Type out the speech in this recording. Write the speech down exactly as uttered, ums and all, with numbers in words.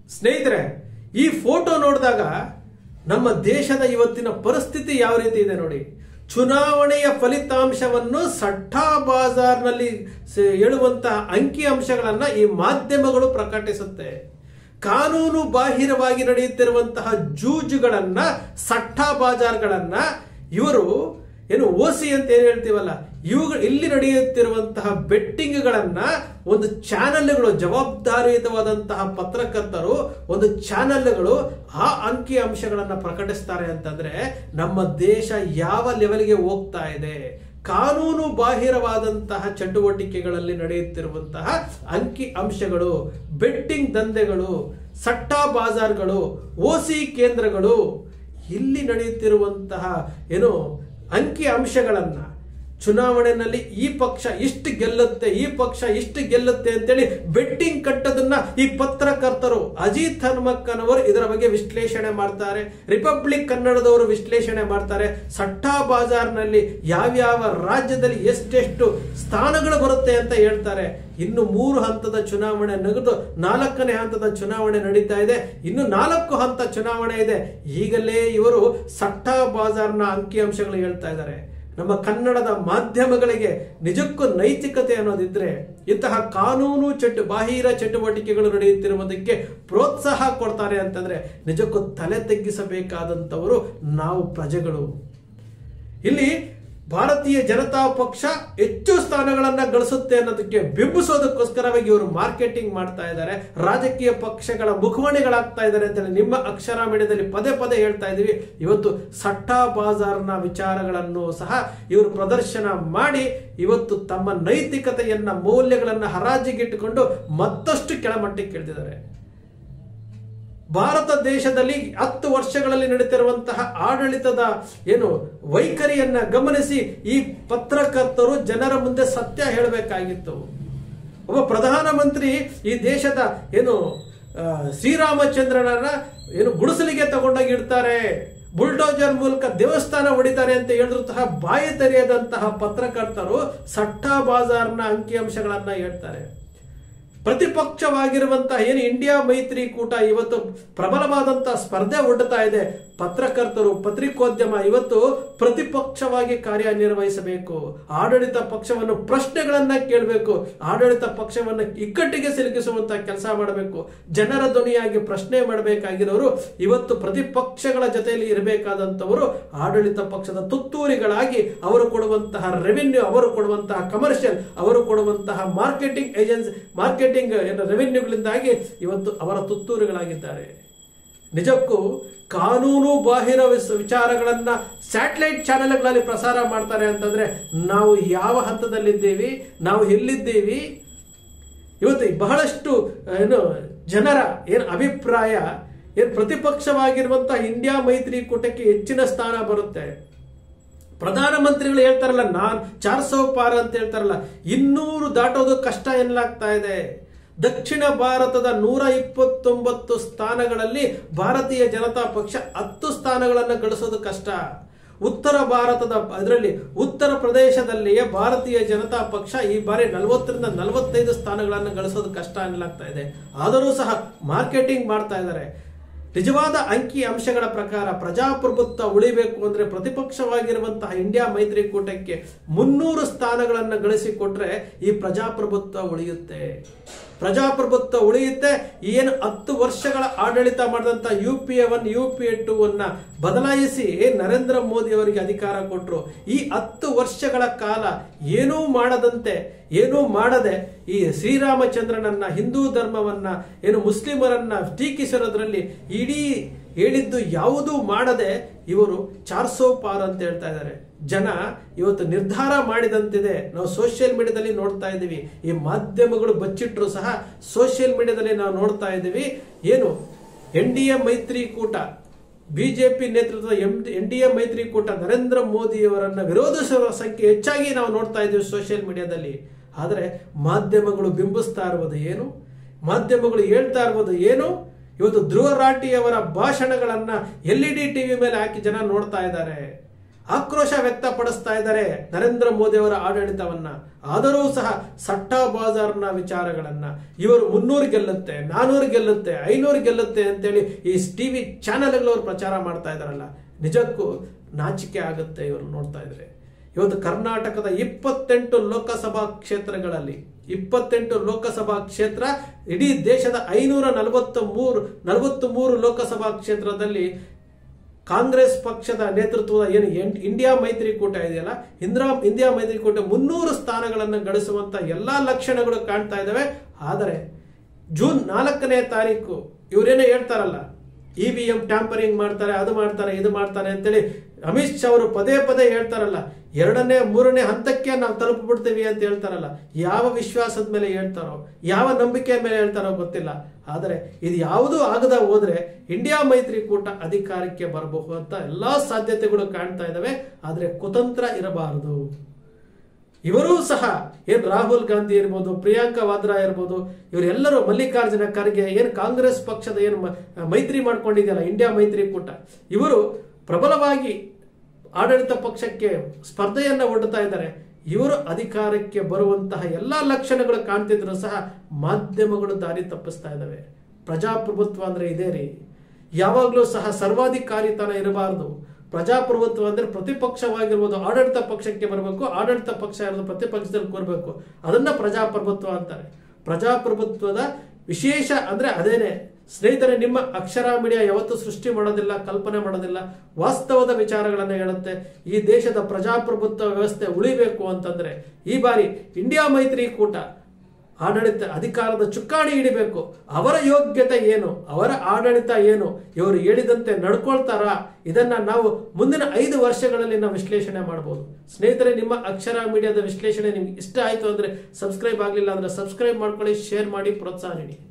ಸ್ನೇಹಿತರೆ, ಈ ಫೋಟೋ ನೋಡಿದಾಗ ನಮ್ಮ ದೇಶದ ಇವತ್ತಿನ ಪರಿಸ್ಥಿತಿ ಯಾವ ರೀತಿ ಇದೆ ನೋಡಿ. ಚುನಾವಣೆಯ ಫಲಿತಾಂಶವನ್ನು ಸಟ್ಟಾ ಬಾಜಾರ್ನಲ್ಲಿ ಹೇಳುವಂತಹ ಅಂಕಿ ಅಂಶಗಳನ್ನ ಈ ಮಾಧ್ಯಮಗಳು ಪ್ರಕಟಿಸುತ್ತೆ. ಕಾನೂನು ಬಾಹಿರವಾಗಿ ನಡೆಯುತ್ತಿರುವಂತಹ ಜೂಜುಗಳನ್ನ, ಸಟ್ಟಾ ಬಾಜಾರ್ಗಳನ್ನ ಇವರು ಏನು ಓಸಿ ಅಂತ ಏನ್ ಹೇಳ್ತೀವಲ್ಲ, ಇವುಗಳು ಇಲ್ಲಿ ನಡೆಯುತ್ತಿರುವಂತಹ ಬೆಟ್ಟಿಂಗ್ಗಳನ್ನ ಒಂದು ಚಾನೆಲ್ಗಳು, ಜವಾಬ್ದಾರಿಯುತವಾದಂತಹ ಪತ್ರಕರ್ತರು, ಒಂದು ಚಾನೆಲ್ಗಳು ಆ ಅಂಕಿ ಅಂಶಗಳನ್ನ ಪ್ರಕಟಿಸ್ತಾರೆ ಅಂತಂದ್ರೆ ನಮ್ಮ ದೇಶ ಯಾವ ಲೆವೆಲ್ಗೆ ಹೋಗ್ತಾ ಇದೆ. ಕಾನೂನು ಬಾಹಿರವಾದಂತಹ ಚಟುವಟಿಕೆಗಳಲ್ಲಿ ನಡೆಯುತ್ತಿರುವಂತಹ ಅಂಕಿ ಅಂಶಗಳು, ಬೆಟ್ಟಿಂಗ್ ದಂಧೆಗಳು, ಸಟ್ಟಾ ಬಾಜಾರ್ಗಳು, ಓಸಿ ಕೇಂದ್ರಗಳು, ಇಲ್ಲಿ ನಡೆಯುತ್ತಿರುವಂತಹ ಏನು ಅಂಕಿ ಅಂಶಗಳನ್ನ, ಚುನಾವಣೆಯಲ್ಲಿ ಈ ಪಕ್ಷ ಇಷ್ಟು ಗೆಲ್ಲುತ್ತೆ, ಈ ಪಕ್ಷ ಇಷ್ಟು ಗೆಲ್ಲುತ್ತೆ ಅಂತೇಳಿ ಬೆಟ್ಟಿಂಗ್ ಕಟ್ಟೋದನ್ನ ಈ ಪತ್ರಕರ್ತರು ಅಜಿತ್ ಹನುಮಕ್ಕನವರು ಇದರ ಬಗ್ಗೆ ವಿಶ್ಲೇಷಣೆ ಮಾಡ್ತಾರೆ. ರಿಪಬ್ಲಿಕ್ ಕನ್ನಡದವರು ವಿಶ್ಲೇಷಣೆ ಮಾಡ್ತಾರೆ. ಸಟ್ಟಾ ಬಾಜಾರ್ನಲ್ಲಿ ಯಾವ್ಯಾವ ರಾಜ್ಯದಲ್ಲಿ ಎಷ್ಟೆಷ್ಟು ಸ್ಥಾನಗಳು ಬರುತ್ತೆ ಅಂತ ಹೇಳ್ತಾರೆ. ಇನ್ನು ಮೂರು ಹಂತದ ಚುನಾವಣೆ ನಗದು ನಾಲ್ಕನೇ ಹಂತದ ಚುನಾವಣೆ ನಡೀತಾ ಇದೆ. ಇನ್ನು ನಾಲ್ಕು ಹಂತ ಚುನಾವಣೆ ಇದೆ. ಈಗಲೇ ಇವರು ಸಟ್ಟಾ ಬಾಜಾರ್ನ ಅಂಕಿ ಅಂಶಗಳು ಹೇಳ್ತಾ ಇದ್ದಾರೆ. ನಮ್ಮ ಕನ್ನಡದ ಮಾಧ್ಯಮಗಳಿಗೆ ನಿಜಕ್ಕೂ ನೈತಿಕತೆ ಅನ್ನೋದಿದ್ರೆ ಇಂತಹ ಕಾನೂನು ಚಟು ಬಾಹಿರ ಚಟುವಟಿಕೆಗಳು ನಡೆಯುತ್ತಿರುವುದಕ್ಕೆ ಪ್ರೋತ್ಸಾಹ ಕೊಡ್ತಾರೆ ಅಂತಂದ್ರೆ ನಿಜಕ್ಕೂ ತಲೆ ತಗ್ಗಿಸಬೇಕಾದಂತವರು ನಾವು ಪ್ರಜೆಗಳು. ಇಲ್ಲಿ ಭಾರತೀಯ ಜನತಾ ಪಕ್ಷ ಹೆಚ್ಚು ಸ್ಥಾನಗಳನ್ನ ಗಳಿಸುತ್ತೆ ಅನ್ನೋದಕ್ಕೆ ಬಿಂಬಿಸೋದಕ್ಕೋಸ್ಕರವಾಗಿ ಇವರು ಮಾರ್ಕೆಟಿಂಗ್ ಮಾಡ್ತಾ ಇದ್ದಾರೆ. ರಾಜಕೀಯ ಪಕ್ಷಗಳ ಮುಖವಾಣಿಗಳಾಗ್ತಾ ಇದ್ದಾರೆ ಅಂತೇಳಿ ನಿಮ್ಮ ಅಕ್ಷರ ಮೀಡಿಯಾದಲ್ಲಿ ಪದೇ ಪದೇ ಹೇಳ್ತಾ ಇದೀವಿ. ಇವತ್ತು ಸಟ್ಟಾ ಬಾಜಾರ್ನ ವಿಚಾರಗಳನ್ನು ಸಹ ಇವರು ಪ್ರದರ್ಶನ ಮಾಡಿ ಇವತ್ತು ತಮ್ಮ ನೈತಿಕತೆಯನ್ನ, ಮೌಲ್ಯಗಳನ್ನ ಹರಾಜಿಗಿಟ್ಟುಕೊಂಡು ಮತ್ತಷ್ಟು ಕೆಳಮಟ್ಟಕ್ಕೆ ಇಳಿದಿದ್ದಾರೆ. ಭಾರತ ದೇಶದಲ್ಲಿ ಹತ್ತು ವರ್ಷಗಳಲ್ಲಿ ನಡೀತಿರುವಂತಹ ಆಡಳಿತದ ಏನು ವೈಖರಿಯನ್ನ ಗಮನಿಸಿ ಈ ಪತ್ರಕರ್ತರು ಜನರ ಮುಂದೆ ಸತ್ಯ ಹೇಳಬೇಕಾಗಿತ್ತು. ಒಬ್ಬ ಪ್ರಧಾನಮಂತ್ರಿ ಈ ದೇಶದ ಏನು ಶ್ರೀರಾಮಚಂದ್ರನನ್ನ ಏನು ಗುಡಿಸಲಿಗೆ ತಗೊಂಡೋಗಿ ಇಡ್ತಾರೆ, ಬುಲ್ಡೋಜರ್ ಮೂಲಕ ದೇವಸ್ಥಾನ ಹೊಡಿತಾರೆ ಅಂತ ಹೇಳಿದಂತಹ ಬಾಯಿ ತೆರೆಯದಂತಹ ಪತ್ರಕರ್ತರು ಸಟ್ಟಾ ಬಾಜಾರ್ನ ಅಂಕಿಅಂಶಗಳನ್ನ ಹೇಳ್ತಾರೆ. ಪ್ರತಿಪಕ್ಷವಾಗಿರುವಂತಹ ಏನು ಇಂಡಿಯಾ ಮೈತ್ರಿಕೂಟ ಇವತ್ತು ಪ್ರಬಲವಾದಂತಹ ಸ್ಪರ್ಧೆ ಒಡ್ಡುತ್ತಾ ಇದೆ. ಪತ್ರಕರ್ತರು, ಪತ್ರಿಕೋದ್ಯಮ ಇವತ್ತು ಪ್ರತಿಪಕ್ಷವಾಗಿ ಕಾರ್ಯನಿರ್ವಹಿಸಬೇಕು. ಆಡಳಿತ ಪಕ್ಷವನ್ನು ಪ್ರಶ್ನೆಗಳನ್ನ ಕೇಳಬೇಕು. ಆಡಳಿತ ಪಕ್ಷವನ್ನು ಇಕ್ಕಟ್ಟಿಗೆ ಸಿಲುಕಿಸುವಂತಹ ಕೆಲಸ ಮಾಡಬೇಕು. ಜನರ ಧ್ವನಿಯಾಗಿ ಪ್ರಶ್ನೆ ಮಾಡಬೇಕಾಗಿರೋರು ಇವತ್ತು ಪ್ರತಿಪಕ್ಷಗಳ ಜೊತೆಯಲ್ಲಿ ಇರಬೇಕಾದಂತವರು ಆಡಳಿತ ಪಕ್ಷದ ತುತ್ತೂರಿಗಳಾಗಿ ಅವರು ಕೊಡುವಂತಹ ರೆವಿನ್ಯೂ, ಅವರು ಕೊಡುವಂತಹ ಕಮರ್ಷಿಯಲ್, ಅವರು ಕೊಡುವಂತಹ ಮಾರ್ಕೆಟಿಂಗ್ ಏಜೆನ್ಸಿ ಮಾರ್ಕೆಟಿಂಗ್ ರೆವಿನ್ಯೂಗಳಿಂದಾಗಿ ಇವತ್ತು ಅವರ ತುತ್ತೂರುಗಳಾಗಿದ್ದಾರೆ. ನಿಜಕ್ಕೂ ಕಾನೂನು ಬಾಹಿರ ವಿಚಾರಗಳನ್ನ ಸ್ಯಾಟಲೈಟ್ ಚಾನೆಲ್ಗಳಲ್ಲಿ ಪ್ರಸಾರ ಮಾಡ್ತಾರೆ ಅಂತಂದ್ರೆ ನಾವು ಯಾವ ಹಂತದಲ್ಲಿದ್ದೀವಿ, ನಾವು ಎಲ್ಲಿದ್ದೀವಿ? ಇವತ್ತು ಬಹಳಷ್ಟು ಏನು ಜನರ ಏನು ಅಭಿಪ್ರಾಯ, ಏನು ಪ್ರತಿಪಕ್ಷವಾಗಿರುವಂತಹ ಇಂಡಿಯಾ ಮೈತ್ರಿಕೂಟಕ್ಕೆ ಹೆಚ್ಚಿನ ಸ್ಥಾನ ಬರುತ್ತೆ. ಪ್ರಧಾನಮಂತ್ರಿಗಳು ಹೇಳ್ತಾರಲ್ಲ, ನಾನ್ ಚಾರ್ ಸೌ ಪಾರ್ ಅಂತ ಹೇಳ್ತಾರಲ್ಲ, ಇನ್ನೂರು ದಾಟೋದು ಕಷ್ಟ ಎನ್ನಲಾಗ್ತಾ ಇದೆ. ದಕ್ಷಿಣ ಭಾರತದ ನೂರ ಇಪ್ಪತ್ತೊಂಬತ್ತು ಸ್ಥಾನಗಳಲ್ಲಿ ಭಾರತೀಯ ಜನತಾ ಪಕ್ಷ ಹತ್ತು ಸ್ಥಾನಗಳನ್ನು ಗಳಿಸೋದು ಕಷ್ಟ. ಉತ್ತರ ಭಾರತದ ಅದರಲ್ಲಿ ಉತ್ತರ ಪ್ರದೇಶದಲ್ಲಿಯೇ ಭಾರತೀಯ ಜನತಾ ಪಕ್ಷ ಈ ಬಾರಿ ನಲವತ್ತರಿಂದ ನಲವತ್ತೈದು ಸ್ಥಾನಗಳನ್ನು ಗಳಿಸೋದು ಕಷ್ಟ ಎನ್ನಲಾಗ್ತಾ ಇದೆ. ಆದರೂ ಸಹ ಮಾರ್ಕೆಟಿಂಗ್ ಮಾಡ್ತಾ ಇದ್ದಾರೆ. ನಿಜವಾದ ಅಂಕಿ ಅಂಶಗಳ ಪ್ರಕಾರ ಪ್ರಜಾಪ್ರಭುತ್ವ ಉಳಿಬೇಕು ಅಂದ್ರೆ ಪ್ರತಿಪಕ್ಷವಾಗಿರುವಂತಹ ಇಂಡಿಯಾ ಮೈತ್ರಿಕೂಟಕ್ಕೆ ಮುನ್ನೂರು ಸ್ಥಾನಗಳನ್ನು ಗಳಿಸಿಕೊಟ್ರೆ ಈ ಪ್ರಜಾಪ್ರಭುತ್ವ ಉಳಿಯುತ್ತೆ. ಪ್ರಜಾಪ್ರಭುತ್ವ ಉಳಿಯುತ್ತೆ. ಏನು ಹತ್ತು ವರ್ಷಗಳ ಆಡಳಿತ ಮಾಡಿದಂತ U P A one U P A two ಅನ್ನ ಬದಲಾಯಿಸಿ ನರೇಂದ್ರ ಮೋದಿ ಅವರಿಗೆ ಅಧಿಕಾರ ಕೊಟ್ಟರು. ಈ ಹತ್ತು ವರ್ಷಗಳ ಕಾಲ ಏನೂ ಮಾಡದಂತೆ, ಏನೂ ಮಾಡದೆ ಈ ಶ್ರೀರಾಮಚಂದ್ರನನ್ನ, ಹಿಂದೂ ಧರ್ಮವನ್ನ, ಏನು ಮುಸ್ಲಿಮರನ್ನ ಟೀಕಿಸಿರೋದ್ರಲ್ಲಿ ಇಡೀ ಹೇಳಿದ್ದು ಯಾವುದೂ ಮಾಡದೆ ಇವರು ಚಾರ್ ಸೌ ಪಾರ್ ಅಂತ ಹೇಳ್ತಾ ಇದ್ದಾರೆ. ಜನ ಇವತ್ತು ನಿರ್ಧಾರ ಮಾಡಿದಂತಿದೆ. ನಾವು ಸೋಷಿಯಲ್ ಮೀಡಿಯಾದಲ್ಲಿ ನೋಡ್ತಾ ಇದ್ದೀವಿ. ಈ ಮಾಧ್ಯಮಗಳು ಬಚ್ಚಿಟ್ರು ಸಹ ಸೋಷಿಯಲ್ ಮೀಡಿಯಾದಲ್ಲಿ ನಾವು ನೋಡ್ತಾ ಇದ್ದೀವಿ. ಏನು ಎನ್ ಡಿ ಎ ಮೈತ್ರಿಕೂಟ, ಬಿಜೆಪಿ ನೇತೃತ್ವದ ಎನ್ ಡಿ ಎ ಮೈತ್ರಿಕೂಟ ನರೇಂದ್ರ ಮೋದಿಯವರನ್ನ ವಿರೋಧಿಸುವ ಸಂಖ್ಯೆ ಹೆಚ್ಚಾಗಿ ನಾವು ನೋಡ್ತಾ ಇದ್ದೀವಿ ಸೋಷಿಯಲ್ ಮೀಡಿಯಾದಲ್ಲಿ. ಆದರೆ ಮಾಧ್ಯಮಗಳು ಬಿಂಬಿಸ್ತಾ ಇರುವುದು ಏನು, ಮಾಧ್ಯಮಗಳು ಹೇಳ್ತಾ ಇರುವುದು ಏನು? ಇವತ್ತು ಧ್ರುವ ರಾಠಿಯವರ ಭಾಷಣಗಳನ್ನ ಎಲ್ ಇ ಡಿ ಟಿವಿ ಮೇಲೆ ಹಾಕಿ ಜನ ನೋಡ್ತಾ ಇದ್ದಾರೆ. ಆಕ್ರೋಶ ವ್ಯಕ್ತಪಡಿಸ್ತಾ ಇದ್ದಾರೆ ನರೇಂದ್ರ ಮೋದಿ ಅವರ ಆಡಳಿತವನ್ನ. ಆದರೂ ಸಹ ಸಟ್ಟಾ ಬಾಜಾರ್ನ ವಿಚಾರಗಳನ್ನ ಇವರು ಮುನ್ನೂರು ಗೆಲ್ಲುತ್ತೆ, ನಾನೂರು ಗೆಲ್ಲುತ್ತೆ, ಐನೂರು ಗೆಲ್ಲುತ್ತೆ ಅಂತೇಳಿ ಈ ಟಿವಿ ಚಾನೆಲ್ಗಳವರು ಪ್ರಚಾರ ಮಾಡ್ತಾ ಇದಾರಲ್ಲ, ನಿಜಕ್ಕೂ ನಾಚಿಕೆ ಆಗುತ್ತೆ ಇವರು ನೋಡ್ತಾ ಇದ್ರೆ. ಇವತ್ತು ಕರ್ನಾಟಕದ ಇಪ್ಪತ್ತೆಂಟು ಲೋಕಸಭಾ ಕ್ಷೇತ್ರಗಳಲ್ಲಿ ಇಪ್ಪತ್ತೆಂಟು ಲೋಕಸಭಾ ಕ್ಷೇತ್ರ, ಇಡೀ ದೇಶದ ಐನೂರ ನಲವತ್ತ ಮೂರು ನಲವತ್ತ್ ಮೂರು ಲೋಕಸಭಾ ಕ್ಷೇತ್ರದಲ್ಲಿ ಕಾಂಗ್ರೆಸ್ ಪಕ್ಷದ ನೇತೃತ್ವದ ಏನು ಇಂಡಿಯಾ ಮೈತ್ರಿಕೂಟ ಇದೆಯಲ್ಲ, ಇಂದಿರಾ ಇಂಡಿಯಾ ಮೈತ್ರಿಕೂಟ ಮುನ್ನೂರು ಸ್ಥಾನಗಳನ್ನು ಗಳಿಸುವಂತ ಎಲ್ಲಾ ಲಕ್ಷಣಗಳು ಕಾಣ್ತಾ ಇದ್ದಾವೆ. ಆದರೆ ಜೂನ್ ನಾಲ್ಕನೇ ತಾರೀಕು ಇವರೇನೋ ಹೇಳ್ತಾರಲ್ಲ, ಇ ವಿ ಎಂ ಟ್ಯಾಂಪರಿಂಗ್ ಮಾಡ್ತಾರೆ, ಅದು ಮಾಡ್ತಾರೆ, ಇದು ಮಾಡ್ತಾರೆ ಅಂತೇಳಿ ಅಮಿತ್ ಶಾ ಅವರು ಪದೇ ಪದೇ ಹೇಳ್ತಾರಲ್ಲ, ಎರಡನೇ ಮೂರನೇ ಹಂತಕ್ಕೆ ನಾವು ತಲುಪಿಬಿಡ್ತೀವಿ ಅಂತ ಹೇಳ್ತಾರಲ್ಲ, ಯಾವ ವಿಶ್ವಾಸದ ಮೇಲೆ ಹೇಳ್ತಾರೋ, ಯಾವ ನಂಬಿಕೆ ಮೇಲೆ ಹೇಳ್ತಾರೋ ಗೊತ್ತಿಲ್ಲ. ಆದರೆ ಇದು ಯಾವುದೂ ಆಗದ ಹೋದ್ರೆ ಇಂಡಿಯಾ ಮೈತ್ರಿಕೂಟ ಅಧಿಕಾರಕ್ಕೆ ಬರಬಹುದು ಅಂತ ಎಲ್ಲಾ ಸಾಧ್ಯತೆಗಳು ಕಾಣ್ತಾ ಇದಾವೆ. ಆದ್ರೆ ಕುತಂತ್ರ ಇರಬಾರದು. ಇವರೂ ಸಹ ಏನ್ ರಾಹುಲ್ ಗಾಂಧಿ ಇರ್ಬೋದು, ಪ್ರಿಯಾಂಕಾ ವಾದ್ರಾ ಇರ್ಬೋದು, ಇವರೆಲ್ಲರೂ ಮಲ್ಲಿಕಾರ್ಜುನ ಖರ್ಗೆ ಏನ್ ಕಾಂಗ್ರೆಸ್ ಪಕ್ಷದ ಏನು ಮೈತ್ರಿ ಮಾಡ್ಕೊಂಡಿದೆಯಲ್ಲ ಇಂಡಿಯಾ ಮೈತ್ರಿಕೂಟ, ಇವರು ಪ್ರಬಲವಾಗಿ ಆಡಳಿತ ಪಕ್ಷಕ್ಕೆ ಸ್ಪರ್ಧೆಯನ್ನ ಒಡ್ಡುತ್ತಾ ಇದ್ದಾರೆ. ಇವರು ಅಧಿಕಾರಕ್ಕೆ ಬರುವಂತಹ ಎಲ್ಲಾ ಲಕ್ಷಣಗಳು ಕಾಣ್ತಿದ್ರು ಸಹ ಮಾಧ್ಯಮಗಳು ದಾರಿ ತಪ್ಪಿಸ್ತಾ ಇದ್ದಾವೆ. ಪ್ರಜಾಪ್ರಭುತ್ವ ಅಂದ್ರೆ ಇದೇ ರೀ, ಯಾವಾಗ್ಲೂ ಸಹ ಸರ್ವಾಧಿಕಾರಿತನ ಇರಬಾರದು. ಪ್ರಜಾಪ್ರಭುತ್ವ ಅಂದ್ರೆ ಪ್ರತಿಪಕ್ಷವಾಗಿರ್ಬೋದು ಆಡಳಿತ ಪಕ್ಷಕ್ಕೆ ಬರಬೇಕು, ಆಡಳಿತ ಪಕ್ಷ ಇರೋದು ಪ್ರತಿಪಕ್ಷದಲ್ಲಿ ಕೂರಬೇಕು, ಅದನ್ನ ಪ್ರಜಾಪ್ರಭುತ್ವ ಅಂತಾರೆ. ಪ್ರಜಾಪ್ರಭುತ್ವದ ವಿಶೇಷ ಅಂದ್ರೆ ಅದೇನೆ. ಸ್ನೇಹಿತರೆ, ನಿಮ್ಮ ಅಕ್ಷರ ಮೀಡಿಯಾ ಯಾವತ್ತೂ ಸೃಷ್ಟಿ ಮಾಡೋದಿಲ್ಲ, ಕಲ್ಪನೆ ಮಾಡೋದಿಲ್ಲ, ವಾಸ್ತವದ ವಿಚಾರಗಳನ್ನು ಹೇಳುತ್ತೆ. ಈ ದೇಶದ ಪ್ರಜಾಪ್ರಭುತ್ವ ವ್ಯವಸ್ಥೆ ಉಳಿಬೇಕು ಅಂತಂದ್ರೆ ಈ ಬಾರಿ ಇಂಡಿಯಾ ಮೈತ್ರಿಕೂಟ ಆಡಳಿತ ಅಧಿಕಾರದ ಚುಕ್ಕಾಣಿ ಹಿಡಿಬೇಕು. ಅವರ ಯೋಗ್ಯತೆ ಏನು, ಅವರ ಆಡಳಿತ ಏನು, ಇವರು ಹೇಳಿದಂತೆ ನಡ್ಕೊಳ್ತಾರಾ, ಇದನ್ನ ನಾವು ಮುಂದಿನ ಐದು ವರ್ಷಗಳಲ್ಲಿ ನಾವು ವಿಶ್ಲೇಷಣೆ ಮಾಡಬಹುದು. ಸ್ನೇಹಿತರೆ, ನಿಮ್ಮ ಅಕ್ಷರ ಮೀಡಿಯಾದ ವಿಶ್ಲೇಷಣೆ ನಿಮ್ಗೆ ಇಷ್ಟ ಆಯ್ತು ಅಂದ್ರೆ ಸಬ್ಸ್ಕ್ರೈಬ್ ಆಗಲಿಲ್ಲ ಅಂದ್ರೆ ಸಬ್ಸ್ಕ್ರೈಬ್ ಮಾಡ್ಕೊಳ್ಳಿ, ಶೇರ್ ಮಾಡಿ, ಪ್ರೋತ್ಸಾಹ ನೀಡಿ.